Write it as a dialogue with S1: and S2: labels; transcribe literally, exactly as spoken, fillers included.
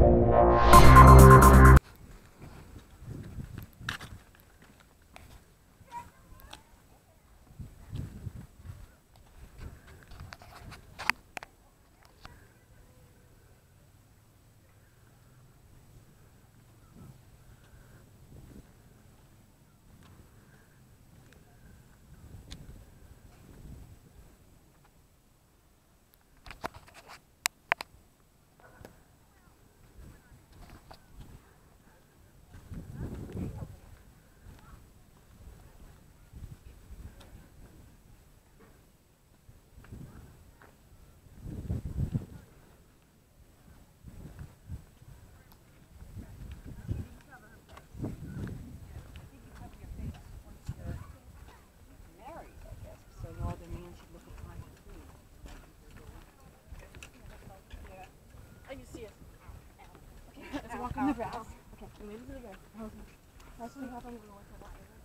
S1: Walk on the grass. Okay, we made it to the grass. Okay. That's what happened when we went to water.